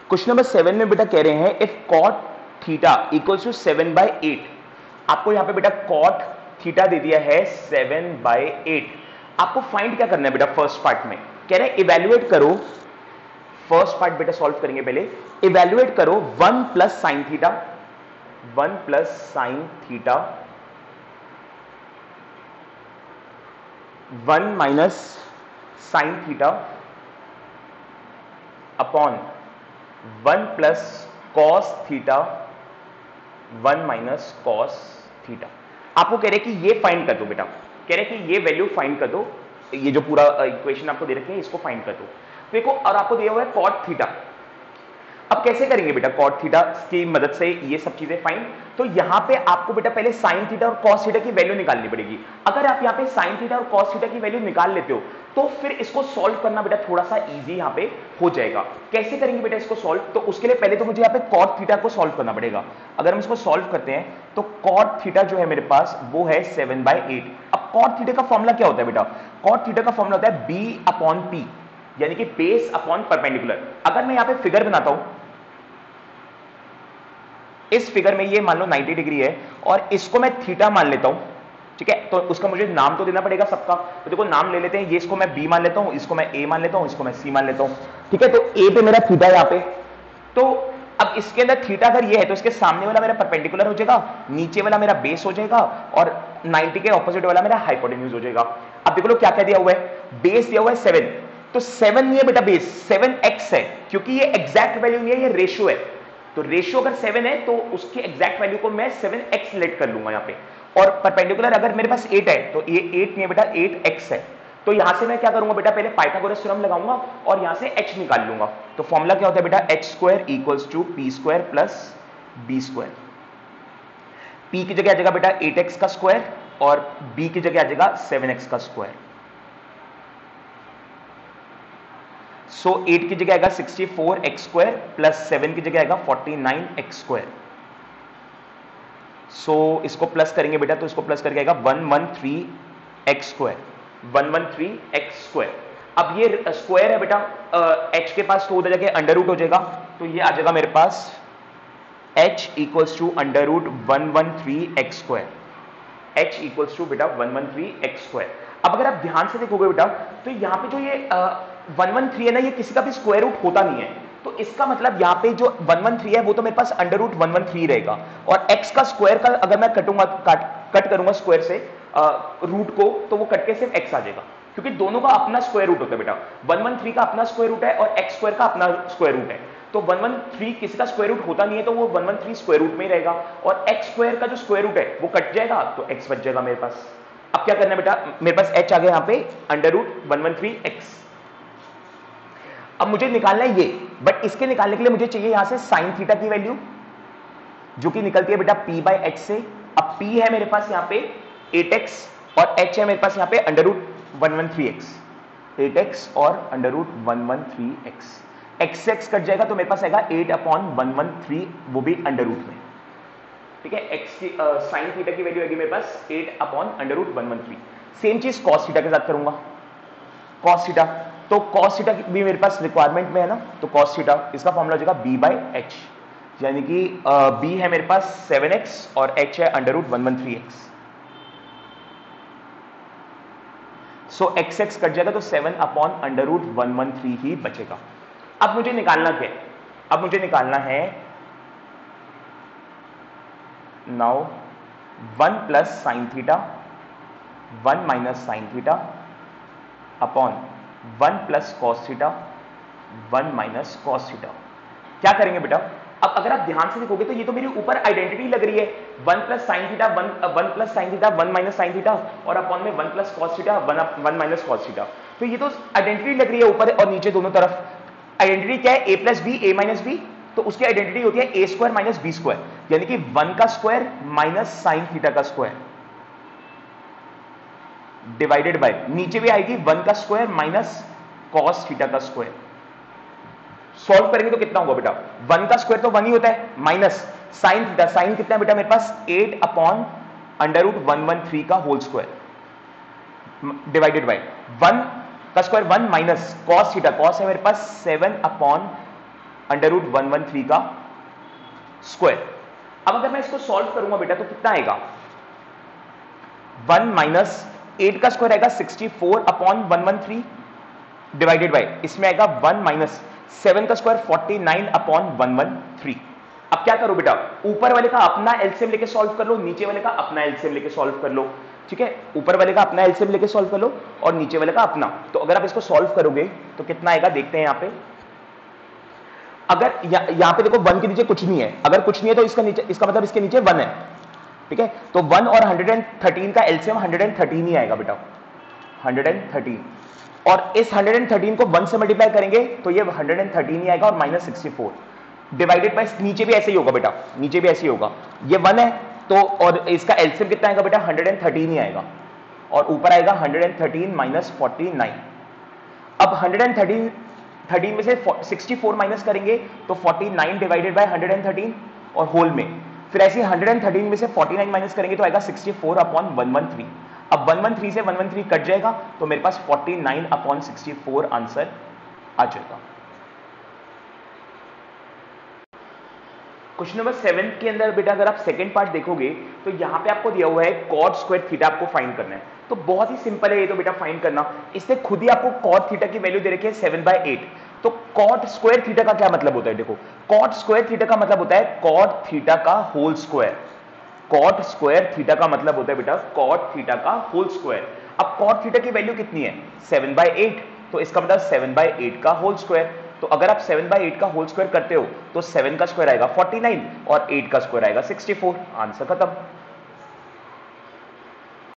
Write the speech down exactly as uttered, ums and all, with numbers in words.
Question number seven में बेटा कह रहे हैं if cot theta equals to seven by eight. आपको यहां पे बेटा कॉट थीटा दे दिया है सेवन बाई एट। आपको फाइंड क्या करना है बेटा? फर्स्ट पार्ट में कह रहे हैं इवेल्युएट करो। फर्स्ट पार्ट बेटा सॉल्व करेंगे पहले। इवेल्युएट करो one plus sine theta, one plus sine theta one minus sine theta upon one plus cos theta one minus cos theta. आपको कह रहे कि ये फाइंड कर दो बेटा, कह रहे कि ये वैल्यू फाइंड कर दो, ये जो पूरा इक्वेशन आपको दे रखे हैं इसको फाइंड कर दो। देखो और आपको दिया हुआ है कॉट थीटा। अब कैसे करेंगे बेटा कॉट थीटा की मदद से ये सब चीजें फाइंड? तो यहां पे आपको बेटा पहले साइन थीटा और कॉस थीटा की वैल्यू निकालनी पड़ेगी। अगर आप यहां पे साइन थीटा और कॉस थीटा की वैल्यू निकाल लेते हो तो फिर इसको सॉल्व करना बेटा थोड़ा सा इजी यहां पे हो जाएगा। कैसे करेंगे बेटा इसको सॉल्व? तो उसके लिए पहले तो मुझे यहां पे कॉट थीटा को सॉल्व करना पड़ेगा। अगर हम इसको सॉल्व करते हैं तो कॉट थीटा जो है मेरे पास वो है सेवन बाई एट। अब कॉट थीटा का फॉर्मूला क्या होता है बेटा? कॉट थीटा का फॉर्मूला होता है बी अपॉन पी, यानी कि बेस अपॉन परपेंडिकुलर। अगर मैं यहां पे फिगर बनाता हूं, इस फिगर में ये मान लो नाइंटी डिग्री है और इसको मैं थीटा मान लेता हूं, ठीक है? तो उसका मुझे नाम तो देना पड़ेगा सबका। तो देखो नाम ले लेते हैं, ये इसको मैं बी मान लेता हूं, इसको मैं ए मान लेता हूं, इसको मैं सी मान लेता हूं, ठीक है? तो ए पे मेरा थीटा यहां पे, तो अब इसके अंदर थीटा अगर ये है तो इसके सामने वाला मेरा परपेंडिकुलर हो जाएगा, नीचे वाला मेरा बेस हो जाएगा और नाइंटी के ऑपोजिट वाला मेरा हाइपोटेन्यूज हो जाएगा। अब देखो लो क्या क्या दिया हुआ है, बेस दिया हुआ है सेवन, तो सेवन नहीं है बेटा बेस, सेवन एक्स है, क्योंकि ये एग्जैक्ट वैल्यू नहीं है, ये रेशियो है। तो रेशियो अगर सेवन है तो उसकी एग्जैक्ट वैल्यू को मैं सेवन एक्स लेट कर लूंगा यहां पे। और परपेंडिकुलर अगर मेरे पास एट है तो ये एट नहीं है बेटा, एट एक्स है। तो यहां से मैं क्या करूंगा बेटा, पहले पाइथागोरस थ्योरम लगाऊंगा और यहां से h निकाल लूंगा। तो फॉर्मूला क्या होता है बेटा, H square equals to P square plus B square. P की जगह आ जाएगा बेटा एट एक्स का स्क्वायर और b की जगह आ जाएगा सेवन एक्स का स्क्वायर। सो so, एट की जगह आएगा sixty four x square plus seven की जगह आएगा forty nine x square. So इसको प्लस करेंगे बेटा तो इसको प्लस करके आएगा one one three x square, one one three x square. अब ये स्क्वायर है बेटा h के पास, तो उधर जाके अंडर रूट हो जाएगा, तो ये आ जाएगा मेरे पास h equals to under root one one three x square, h equals to बेटा one one three x square. अब अगर आप ध्यान से देखोगे बेटा तो यहां पे जो ये वन वन थ्री है ना, ये किसी का भी स्क्वायर रूट होता नहीं है। तो इसका मतलब यहाँ पे जो वन वन थ्री है वो तो मेरे पास under root one one three रहेगा, और x का स्क्वायर का अगर मैं कटूंगा काट कट करूंगा स्क्वायर से रूट को, तो वो कट के सिर्फ x आ जाएगा, क्योंकि दोनों का अपना स्क्वायर रूट होता है बेटा। वन वन थ्री का अपना स्क्वायर रूट है और x स्क्वायर का अपना स्क्वायर रूट है। तो वन वन थ्री किसी का स्क्वायर रूट होता नहीं है, तो वो one one three square root में ही रहेगा, और x स्क्वायर का जो स्क्वायर रूट है वो कट जाएगा तो x बच जाएगा मेरे पास। अब क्या करना है बेटा, मेरे पास h आ गया यहाँ पे under root one one three x. अब मुझे निकालना है ये, बट इसके निकालने के लिए मुझे चाहिए यहां से साइन थीटा की वैल्यू, जो कि निकलती है बेटा p बाई एच से। अब p है मेरे पास यहाँ पे एट एक्स और h है मेरे पास यहाँ पे under root one one three x, eight x और under root one one three x. x से x कट जाएगा तो मेरे पास आएगा eight upon one one three, वो भी अंडर रूट में, ठीक है? x की साइन थीटा की वैल्यू आएगी मेरे पास eight upon under root one one three. Same चीज कॉस थीटा के साथ करूंगा, कॉस थीटा। तो कॉस थीटा भी मेरे पास रिक्वायरमेंट में है ना, तो कॉस थीटा इसका फॉर्मूला हो जाएगा b बाई एच, यानी कि b है मेरे पास सेवन एक्स और h है under root one one three x. So x x cut जाएगा तो seven upon under root one one three ही बचेगा। अब मुझे निकालना क्या है, अब मुझे निकालना है now one plus sine theta one minus sine theta upon one plus cos theta one minus cos theta. क्या करेंगे बेटा, अब अगर आप ध्यान से देखोगे तो ये तो मेरे ऊपर आइडेंटिटी लग रही है, one plus sine theta one one plus sine theta one minus sine theta और अपॉन में one plus cos theta one one minus cos theta. तो ये तो आइडेंटिटी लग रही है ऊपर और नीचे दोनों तरफ। आइडेंटिटी क्या है, A plus B A minus B, तो उसकी आइडेंटिटी होती है A square minus B square, यानी कि वन का स्क्वायर माइनस साइन थीटा का स्क्वायर डिवाइडेड बाय, नीचे भी आएगी वन का स्क्वायर माइनस कॉस थीटा का स्क्वायर। सॉल्व करेंगे तो कितना होगा बेटा, वन का स्क्वायर तो वन ही होता है माइनस साइन थीटा, साइन कितना है बेटा मेरे पास eight upon under root one one three का whole square divided by one का square one minus cos theta, cos है मेरे पास seven upon under root one one three का स्क्वायर। अब अगर मैं इसको सॉल्व करूंगा बेटा तो कितना आएगा, वन माइनस एट का स्क्वायर आएगा sixty four upon one one three divided by, इसमें आएगा वन माइनस सेवन का square forty nine upon one one three. अब क्या करो बेटा, ऊपर वाले का अपना एलसीएम लेके सॉल्व कर लो, नीचे वाले का अपना एलसीएम लेके सॉल्व कर लो, ठीक है। ऊपर वाले का अपना एलसीएम लेके सॉल्व कर लो और नीचे वाले का अपना। तो अगर आप इसको सॉल्व करोगे तो कितना आएगा, देखते हैं यहां पे। अगर यहां पे देखो वन के नीचे कुछ नहीं है, अगर कुछ नहीं है तो इसका नीचे, इसका मतलब इसके नीचे वन है, ठीक है। तो वन और हंड्रेड थर्टीन का एलसीएम हंड्रेड थर्टीन ही आएगा बेटा, हंड्रेड थर्टीन। और इस हंड्रेड थर्टीन को वन से मल्टीप्लाई करेंगे तो ये हंड्रेड थर्टीन ही आएगा और minus sixty four divided by, नीचे भी ऐसे ही होगा बेटा, नीचे भी ऐसे ही होगा। ये वन है तो, और इसका एलसीएम कितना आएगा बेटा, हंड्रेड थर्टीन ही आएगा और ऊपर आएगा hundred thirteen minus forty nine. अब हंड्रेड थर्टीन थर्टीन में से सिक्सटी फोर माइनस करेंगे तो forty nine divided by hundred thirteen और होल में, फिर ऐसे हंड्रेड थर्टीन में से फोर्टी नाइन माइनस करेंगे तो आएगा sixty four upon one one three. अब वन वन थ्री से वन वन थ्री कट जाएगा तो मेरे पास forty nine upon sixty four answer आ जाएगा। क्वेश्चन नंबर सेवन के अंदर बेटा अगर आप सेकंड पार्ट देखोगे तो यहां पे आपको दिया हुआ है कॉट स्क्वायर थीटा आपको फाइंड करना है। तो बहुत ही सिंपल है ये तो बेटा फाइंड करना, इससे खुद ही आपको कॉट थीटा की वैल्यू दे रखी है सेवन बाय एट। तो कॉट स्क्वायर थीटा का क्या मतलब होता है, देखो कॉट स्क्वायर थीटा का मतलब होता है कॉट थीटा का whole square. Cot square theta का मतलब होता है बेटा कॉट थीटा का होल स्क्वायर। अब कॉट थीटा की वैल्यू कितनी है, सेवन बाय एट, तो इसका मतलब सेवन बाय एट का होल स्क्वायर। तो अगर आप सेवन बाय एट का होल स्क्वायर करते हो तो सेवन का स्क्वायर आएगा फोर्टी नाइन और एट का स्क्वायर आएगा सिक्सटी फोर, आंसर खत्म।